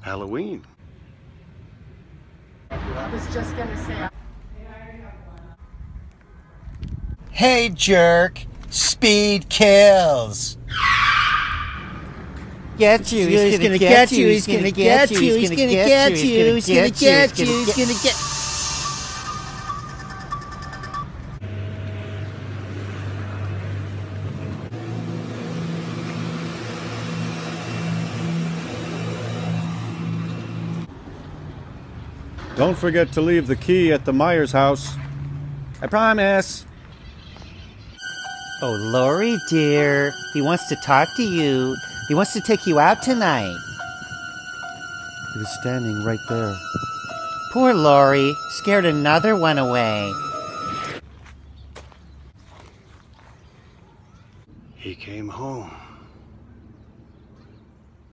Halloween. I was just gonna say. Hey, jerk! Speed kills! Get you, he's gonna get you, he's gonna get you, he's gonna get you, he's gonna get you, he's gonna get. Don't forget to leave the key at the Myers house. I promise. Oh, Lori, dear, he wants to talk to you. He wants to take you out tonight. He was standing right there. Poor Lori, scared another one away. He came home.